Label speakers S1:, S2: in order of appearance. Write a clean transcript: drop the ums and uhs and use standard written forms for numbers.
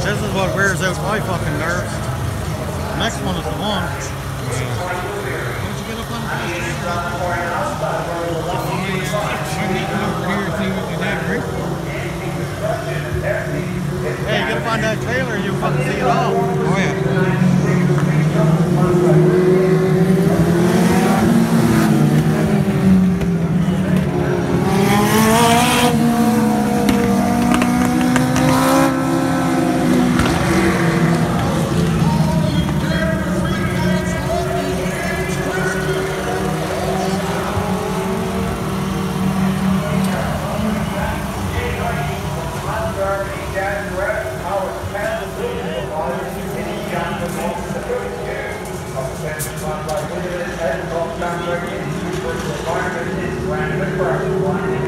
S1: This is what wears out my fucking nerves. The next one is the one. Why'd you get up on the I'm getting over here to see what you have drink. Hey, you get up on that trailer, you fucking see it all. Oh yeah.
S2: Environment is brand new for everyone.